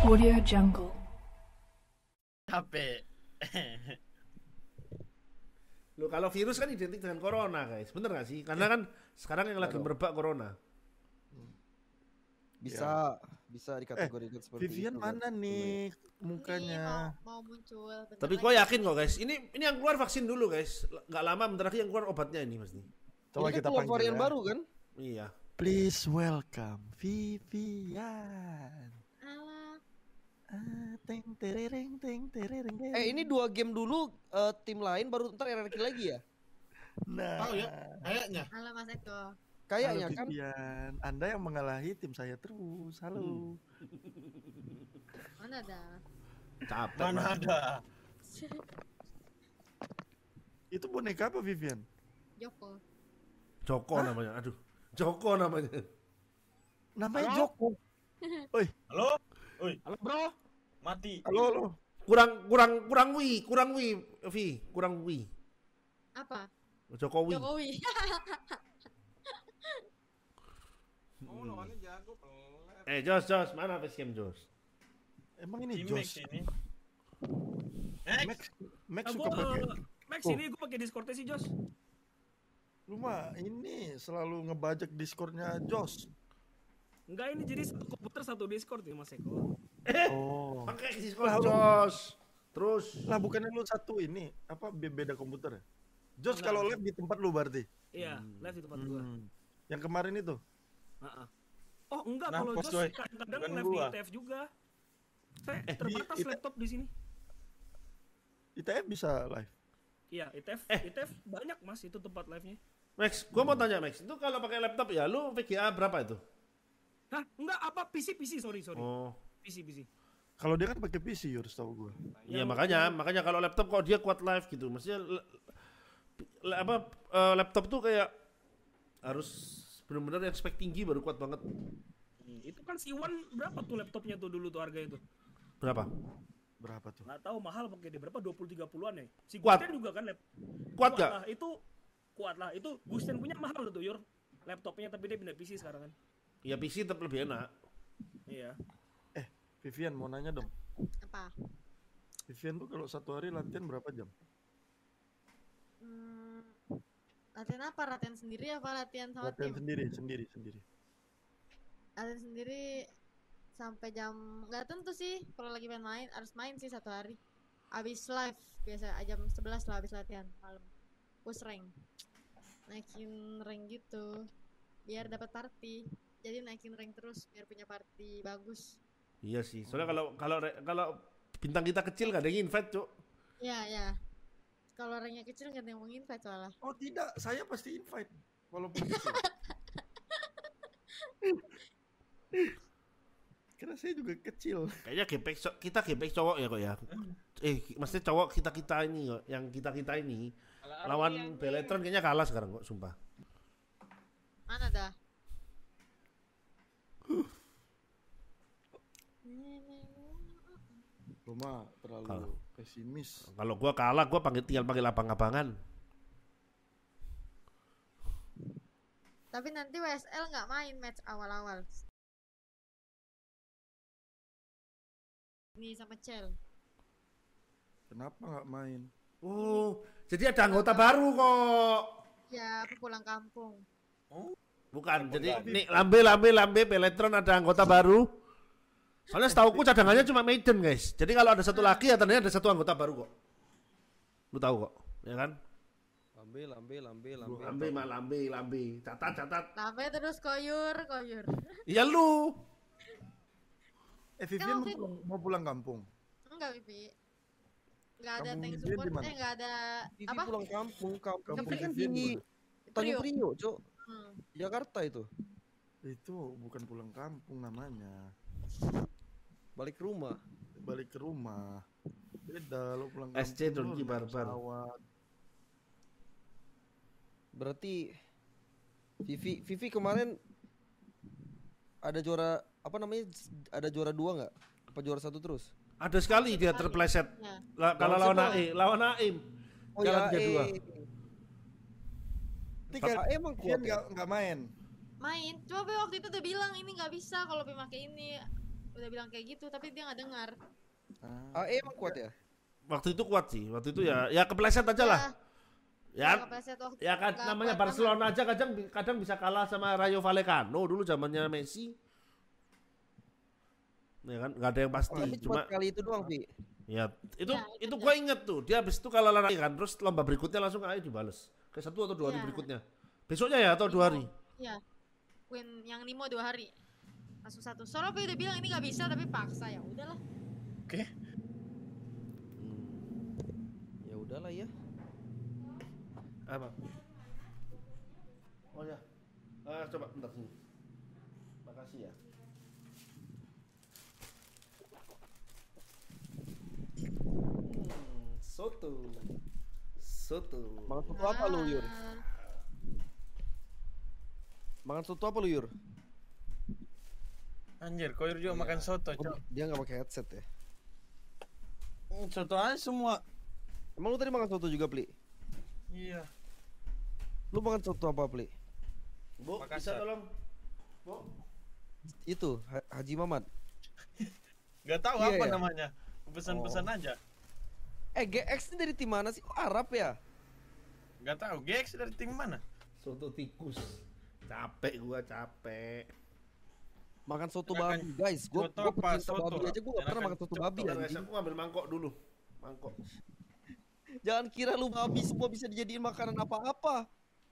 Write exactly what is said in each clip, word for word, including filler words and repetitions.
Audio Jungle. Capek. Loh, kalau virus kan identik dengan corona, guys. Bener gak sih? Karena kan sekarang yang lagi merebak corona. Bisa, bisa dikategorikan seperti Vivian itu. mana nih Ini mukanya? mau, mau muncul. bentar Tapi lagi. kok yakin kok, guys? Ini ini yang keluar vaksin dulu, guys. Gak lama bentar lagi yang keluar obatnya ini pasti. Coba Ini kan kita keluar panggil varian ya. baru kan? Iya. Please welcome Vivian. Alah, Ah, teng terereng teng terereng. Eh ini dua game dulu eh, tim lain baru ntar R R Q lagi ya? Nah, Tahu ya? Kayaknya. alah Mas Eko. Kayaknya halo kan. Vivian, Anda yang mengalahi tim saya terus. Halo. Mana ada? Capek. Mana Mas. ada? Itu boneka apa Vivian? Joko. Joko namanya. Aduh. Joko namanya. Namanya Halo? Joko. Oi, Halo? Oi, Halo bro. mati. halo halo. Kurang kurang kurang wi, kurang wi, Vi, kurang wi. Apa? Jokowi. Jokowi. Oh, lawannya jago pelet. Eh, Jos, Jos, mana facecam Jos? Emang ini Di Max Jos. ini. Max, Max, Max Ah, suka gua, pakai. eh, Max Oh. ini gue pakai Discord sih Jos. Lu mah ini selalu ngebajak Discordnya Jos. Enggak, ini jadi satu komputer satu Discord nih Mas Eko. Oh. Pakai Discord Jos. Terus Lah bukannya lu satu ini apa be- beda komputer ya? Jos Enggak. kalau live di tempat lu berarti. Iya, live di tempat gua. Hmm. Yang kemarin itu. Heeh. Oh enggak, Nah, kalau pos, Jos coy. kadang-kadang Bukan live di gua. I T F juga. Saya Eh, di terbatas I T F. laptop di sini. I T F bisa live. Iya, I T F, Eh. I T F banyak Mas itu tempat live-nya. Max, gua mau tanya Max, itu kalau pakai laptop ya, lu V G A berapa itu? Hah, enggak apa P C P C sorry sorry. Oh, P C P C. Kalau dia kan pakai P C, Yur, setahu gua. iya makanya, makanya kalau laptop kok dia kuat live gitu, maksudnya le- le- apa eh, laptop tuh kayak harus benar-benar yang spek tinggi baru kuat banget. Hmm, itu kan si Iwan berapa tuh laptopnya tuh dulu tuh harga itu? Berapa? Berapa tuh? Nggak tahu mahal pakai dia berapa, dua puluh tiga puluhan ya. Si Kuat. Gusten juga kan lap. Kuat gak? lah, itu kuat lah. Itu Gusten punya mahal tuh Yur. Laptopnya tapi dia pindah P C sekarang kan. Ya P C tetap lebih enak. Iya. Eh, Vivian mau nanya dong. Apa? Vivian tuh kalau satu hari latihan berapa jam? Hmm, latihan apa? Latihan sendiri apa latihan sama Latihan tim? sendiri, sendiri, sendiri. Latihan sendiri sampai jam nggak tentu sih. Kalau lagi main main harus main sih satu hari. Abis live biasa jam sebelas lah abis latihan malam. Push rank. Naikin rank gitu. Biar dapat party. Jadi naikin rank terus biar punya party bagus. Iya sih, soalnya kalau kalau kalau bintang kita kecil gak ada yang invite, Cuk. Ya ya. Kalau ranknya kecil nggak ada yang mau invite soalnya. Oh tidak, saya pasti invite. Walaupun kecil. Karena saya juga kecil. Kayaknya gepek co- kita gepek cowok ya kok ya. Eh, maksudnya cowok kita kita ini kok, yang kita kita ini lawan Beletron kayaknya kalah sekarang kok, sumpah. Mana dah? Roma terlalu Kalau- pesimis. Kalau gua kalah, gua panggil tinggal panggil abang-abangan. Tapi nanti W S L nggak main match awal-awal. Nih sama Cel. Kenapa nggak main? Oh, jadi ada anggota baru kok. Ya, aku pulang kampung. Bukan, Anggota jadi baru. nih lambe lambe lambe Beletron ada anggota baru. Soalnya setauku cadangannya cuma Maiden, guys. Jadi kalau ada satu laki ya tandanya ada satu anggota baru kok. Lu tahu kok, ya kan? Lambe, lambe, lambe, lambe. Lambe mah lambe lambe. Catat catat. Sampai terus koyur, koyur. Iya lu. Eh Vivian mau Kan pulang, mau pulang kampung. Enggak, Bibi. Enggak ada Kampung tank Vivian support, di mana? eh enggak ada Vivi apa? pulang kampung, kampung, Kampung Vivi kan Vivian di gimana? Tanjung Priok. Priok, Cok. Hmm. Jakarta itu. Itu bukan pulang kampung namanya. Balik ke rumah. Balik ke rumah. Beda lo pulang S C kampung, Dongki lo naik Barbar. pesawat. Berarti Vivi Vivi kemarin ada juara apa namanya? Ada juara dua nggak? Apa juara satu terus? Ada sekali dia terpleset. Ya. La- kalau Lawan lawan siapa? A I, lawan Aim. Oh Kalah ya, tiga dua. eh. Tiga, Bapak emang Vivian kuat ya? nggak nggak main. Main. Coba Be waktu itu udah bilang ini nggak bisa kalau pakai ini udah bilang kayak gitu tapi dia nggak dengar. A E emang kuat ya? Waktu itu kuat sih. Waktu itu ya ya kepleset aja lah. Ya, Nggak kepleset waktu- ya kan nggak namanya kuat Barcelona aja kadang kadang bisa kalah sama Rayo Vallecano dulu zamannya Messi. Ya kan nggak ada yang pasti. Tapi cuma Cuma kali itu doang, Vi. ya itu Ya, itu itu gue inget tuh dia habis itu kalah lari kan terus lomba berikutnya langsung ayo dibales ke satu atau dua hari Iya. berikutnya. Besoknya ya atau dua hari. Iya. Win yang Nimo dua hari. Langsung satu. Soalnya gue udah bilang ini nggak bisa tapi paksa ya udahlah. Oke. Ya udahlah ya. Apa? Oh ya. Ah, coba bentar sini. Makasih ya. Hmm, soto. Soto. Makan soto apa lu, Yur? Ah, Makan soto apa lu, Yur? Anjir, Koir juga makan soto, Oh, Cok. dia nggak pakai headset ya. Hmm, Soto aja semua. Emang lu tadi makan soto juga, Pli? Iya. Lu makan soto apa, Pli? Bu, bisa Makassar. tolong? Bu. Itu Ha- Haji Mamat. Gak tahu Iya, apa ya? namanya. Pesan-pesan Oh. aja. Eh, G X ini dari tim mana sih? Oh, Arab ya? Gak tahu. G X dari tim mana? Soto tikus. Capek gua, capek. Makan soto Enakan babi, guys. Gua soto gua apa pecinta soto, babi Rap? aja gua gak pernah Enakan makan soto soto. babi Bentar guys, anjing. aku ngambil mangkok dulu. Mangkok. Jangan kira lu babi semua bisa dijadiin makanan apa-apa.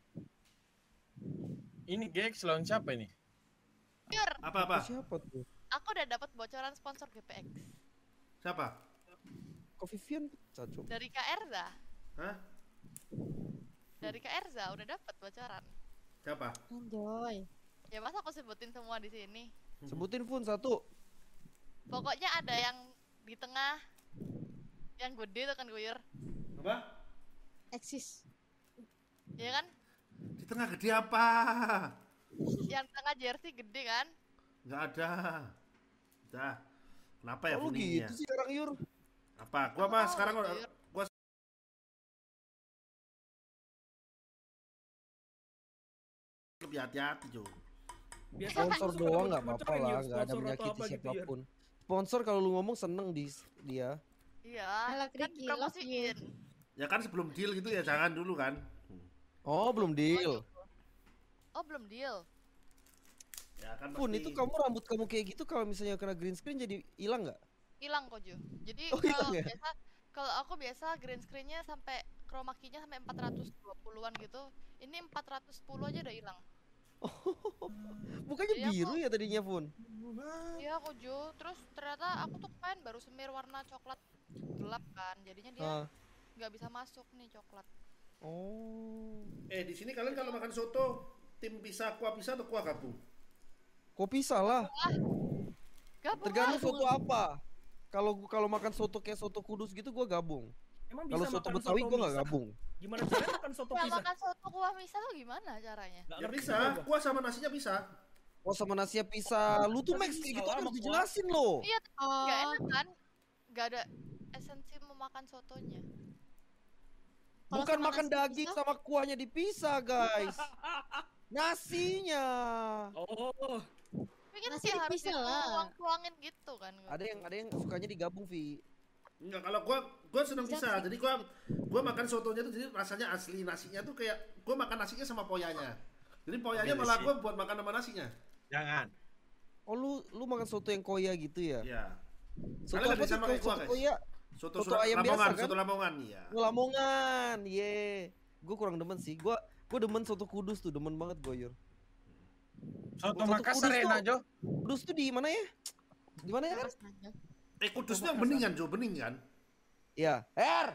Ini G X lawan siapa ini? Yur, Apa-apa? Siapa tuh? aku udah dapat bocoran sponsor G P X Siapa? Coffee Vian Caco. dari Kak Erza. Hah? Dari Kak Erza udah dapat bocoran. Siapa? Anjoy. Ya masa aku sebutin semua di sini. Sebutin Fun satu. Pokoknya ada yang di tengah, yang gede tuh kan Guyur, Apa? Eksis. ya kan? Di tengah gede apa? Yang tengah jersey gede kan? Nggak ada. Dah. Kenapa ya Kok lu bunyinya? gitu sih sekarang, Yur? Apa? Gua apa Oh, sekarang gitu, Yur. gua lebih hati-hati, Jo. Biasa Sponsor kan doang suka nggak apa-apa bocorin, lah, Yur, nggak ada sponsor atau menyakiti apa gitu, Yur. siapapun. Sponsor kalau lu ngomong seneng di dia. Iya, Halo, kan Triki, promosiin. Ya kan sebelum deal gitu ya jangan dulu kan. Oh, belum deal. Oh belum deal. Ya kan Pun pasti- itu kamu rambut kamu kayak gitu kalau misalnya kena green screen jadi hilang nggak? Hilang kok Ju. Jadi Oh, kalau hilang ya? biasa kalau aku biasa green screen-nya sampai chroma key-nya sampai empat ratus dua puluhan gitu. Ini empat ratus sepuluh aja udah hilang. Bukannya Iya, biru ya tadinya Pun? Iya kok Ju. Terus ternyata aku tuh kemarin baru semir warna coklat gelap kan. Jadinya dia Ah. nggak bisa masuk nih coklat. Oh. Eh di sini kalian kalau makan soto tim pisah, kuah pisah atau kuah gabung? Kopi salah. Gabung Tergantung lah. soto apa. Kalau kalau makan soto kayak soto Kudus gitu gua gabung. Emang Kalau bisa soto makan Betawi soto gua nggak misa? gabung. Gimana caranya makan soto Ya, pisah? makan soto kuah misa tuh gimana caranya? Nggak Ya ngerti bisa, juga gua. kuah sama nasinya bisa. Oh sama nasinya pisah. Lu tuh Tapi Max kayak bisa gitu lah harus sama dijelasin loh. Iya, nggak Oh, enak kan? Nggak ada esensi memakan sotonya. Kalau Bukan sama makan nasi daging pisah? sama kuahnya dipisah, guys. Nasinya. Oh, Tapi kan Nasi kayak harus dipisah lah. dituang-tuangin gitu kan. Ada yang ada yang sukanya digabung, Vi. Enggak, kalau gua gua seneng Bisa pisah. sih. Jadi gua gua makan sotonya tuh jadi rasanya asli, nasinya tuh kayak gua makan nasinya sama poyanya. Jadi poyanya Oke, malah sih. gua buat makan sama nasinya. Jangan. Oh, lu lu makan soto yang koya gitu ya? Iya. Soto Kalian apa bisa sih pakai kalau kuah, soto guys. koya? Soto, Soto Surat- ayam biasa, Lamongan, kan? soto Lamongan, iya. Oh, Lamongan, ye. Gue kurang demen sih. Gue gue demen soto Kudus tuh, demen banget gue, Yur. Soto Soto Makassar Kudus enak, tuh. Jo. Kudus tuh di mana ya? Di mana ya kan? Mas Nanja. Eh Kudus tuh yang bening kan, Jo, bening kan? Iya. Er.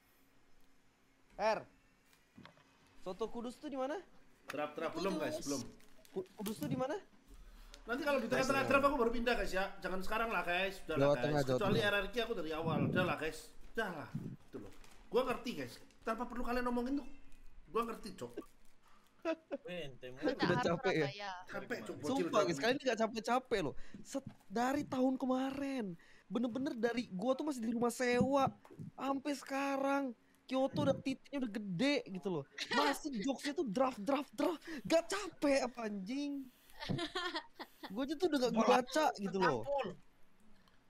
Er. Soto Kudus tuh di mana? Terap terap belum guys, Kudus. belum. Ku- Kudus tuh di mana? Nanti kalau di tengah-tengah draft aku baru pindah guys ya. Jangan sekarang lah guys, udah lah Jawa guys. Tengah, Jawa Kecuali Tengah. R R Q aku dari awal, udah lah guys. Udah lah, gitu loh. Gua ngerti guys. Tanpa perlu kalian ngomongin tuh, gua ngerti cok. Ente, Kita Udah harus capek ya? Surabaya. Capek cok, bocil. Sumpah guys, cok. kalian ini gak capek-capek loh. Set, dari tahun kemarin, bener-bener dari gua tuh masih di rumah sewa, sampai sekarang Kyoto udah titiknya udah gede gitu loh. Masih jokesnya tuh draft draft draft, gak capek apa anjing? Gue aja tuh udah gak gue baca gitu loh.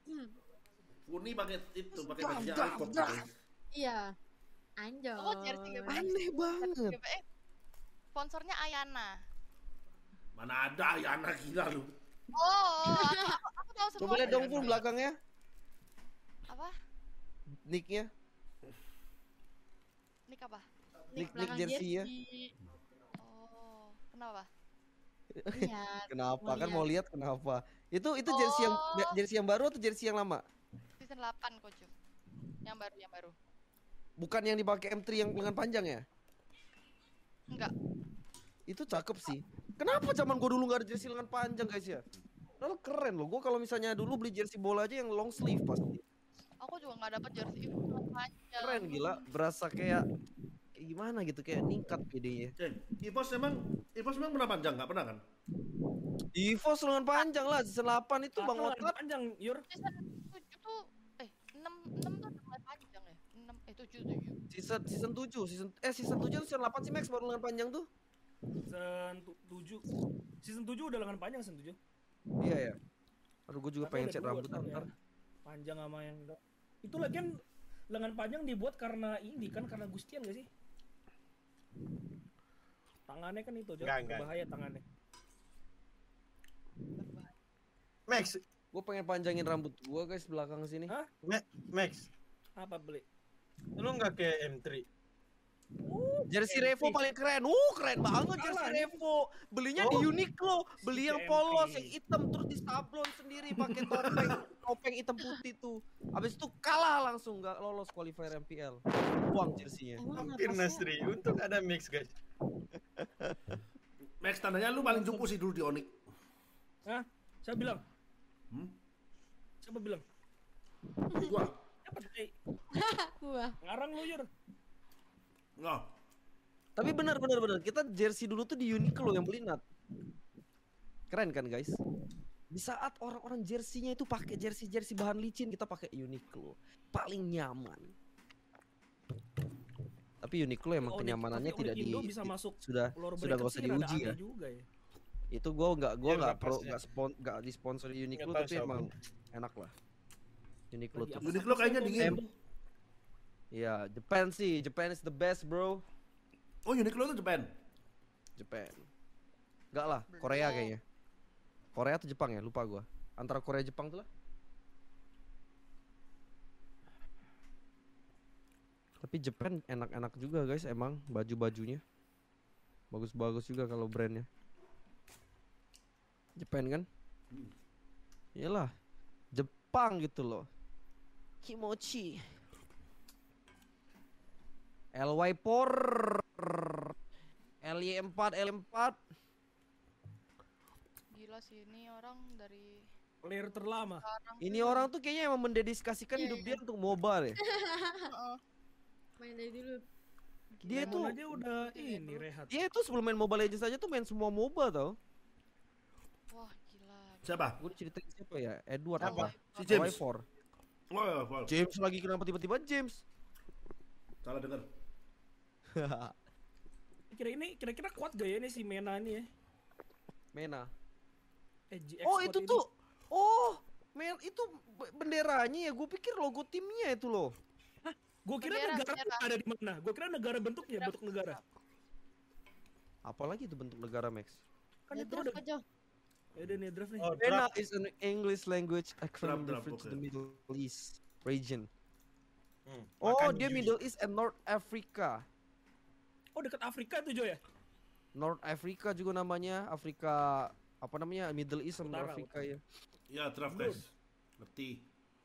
Uni pakai itu, pakai Dah, bajunya dah, iPhone. dah. Iya. Anjay. Oh, jersey G B X. Aneh banget. G B X. Sponsornya Ayana. Mana ada ya anak gila lu. Oh, aku, aku tahu semua. Coba lihat dong jersey. Pul belakangnya. Apa? Nicknya. Nick apa? Nick, Nick belakang jersey ya. Oh, kenapa? Lihat. Kenapa? Mau Kan mau lihat kenapa? Itu itu jersey yang Oh. jersey yang baru atau jersey yang lama? Season delapan Kojo. Yang baru, yang baru. Bukan yang dipakai M tiga yang lengan panjang ya? Enggak. Itu cakep sih. Kenapa zaman gua dulu nggak ada jersey lengan panjang guys ya? Lalu keren loh. Gua kalau misalnya dulu beli jersey bola aja yang long sleeve pasti. Aku juga nggak dapet jersey itu panjang. Keren gila. Berasa kayak kayak gimana gitu, kayak ningkat pedenya. Eh, Ipos emang Ipos emang pernah panjang nggak pernah kan? Evos lengan panjang lah, season delapan itu Bang Atau Otat. panjang, Yur. Season tujuh tuh eh enam enam tuh udah mulai panjang ya. enam eh tujuh tujuh. Season season tujuh, season eh season tujuh atau season delapan sih Max baru lengan panjang tuh? Season tu- tujuh. Season tujuh udah lengan panjang season tujuh. Iya ya. Aduh gua juga Tapi pengen ada cat dua rambut sekarang ntar. ya. Panjang sama yang enggak. Itu lagian lengan panjang dibuat karena ini kan, karena Gustian gak sih? Tangannya kan itu, Enggak, enggak. bahaya tangannya. Max, Gua pengen panjangin rambut gua guys belakang sini. Hah? Ma- Max, Apa beli? lu nggak kayak M tiga? Jersey Revo paling keren. Uh, keren banget jersey Kalah, Revo. Belinya di Uniqlo, beli yang Si polos, M P. yang hitam terus disablon sendiri pakai topeng, topeng hitam putih tuh. Habis itu kalah langsung, nggak lolos qualifier M P L. Buang jersey-nya. Emang Hampir napasnya- Nasri, untung ada Max guys. Max tandanya lu paling cupu sih dulu di Onyx. Hah? Siapa bilang? Hmm? Siapa bilang? Gua. Siapa? Eh, Wah. ngarang lu, Yur. Nggak. Tapi benar benar benar, kita jersey dulu tuh di Uniqlo yang beli Nat. Keren kan guys? Di saat orang-orang jersey-nya itu pakai jersey-jersey bahan licin, kita pakai Uniqlo. Paling nyaman. Tapi Uniqlo emang Onyx- kenyamanannya tapi tidak Onyx di, Indo bisa di- masuk sudah floor sudah bracket nggak usah sih rada diuji aneh ya. juga ya. Itu gua nggak gua Iya, nggak pro napasnya. nggak spon nggak disponsori Uniqlo Nggak tahu tapi siapa. emang enak lah. Uniqlo Lagi tuh. apa Uniqlo sih kayaknya yang dingin. ngomong? Iya, Japan sih, Japan is the best bro. Oh, Uniqlo itu Japan. Japan. Enggak lah, Korea kayaknya. Korea atau Jepang ya, lupa gua. Antara Korea Jepang tuh lah. Tapi Japan enak-enak juga guys, emang baju-bajunya. Bagus-bagus juga kalau brandnya. Japan kan? Iyalah, Jepang gitu loh. Kimochi. L Y Por. L Y empat, L empat. Gila sih ini orang dari Player terlama. sekarang. Ini orang tuh kayaknya emang mendedikasikan Iya, hidup iya. dia untuk mobile ya. Main dari dulu. Dia Lemon tuh aja udah ini rehat. dia tuh sebelum main Mobile Legends aja tuh main semua MOBA tau. Wah, gila. Siapa? Gue ceritain siapa ya? Edward Apa? apa? Si James. Y four. Oh, ya, Paul. James lagi kenapa tiba-tiba James? Salah dengar. Kira ini kira-kira kuat gak ya ini si Mena ini ya? Mena. Eh, G X Oh kuat itu ini. tuh. Oh, men itu b- benderanya ya. Gue pikir logo timnya itu loh. Gua kira Bendera, negara bendera. ada di mana? Gua kira negara bentuknya bentuk negara. Apalagi itu bentuk negara Max? Kan Ya, itu draft udah. aja. Ya udah nih draft nih. Oh, Mena draft. is an English language acronym Draft, draft, referring to oke. the Middle East region. Hmm, Oh, makan dia Yui. Middle East and North Africa. Oh dekat Afrika tuh Jo ya? North Africa juga namanya, Afrika apa namanya, Middle East sama Utara, Afrika ya. Ya, draft guys. Ngerti.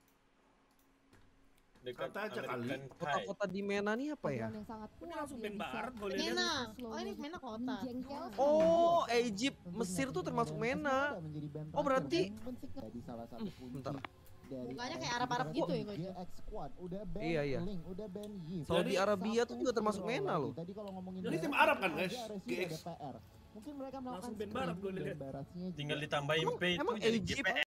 Dekat Kata aja kali. American Pie. Kota-kota di Mena nih apa ya? Ini langsung band barat gua lihat. Mena. Oh ini Mena kota. Oh, Egypt, Mesir tuh termasuk Mena. Oh, berarti bentar. Mukanya kayak Arab-Arab gitu ya Gojo. Iya, iya. Saudi Arabia tuh juga termasuk Mena loh. Ini tim Arab kan, guys? G X. Mungkin mereka melakukan Langsung band barat gua lihat. Tinggal ditambahin Emang- P itu emang jadi Egypt- G P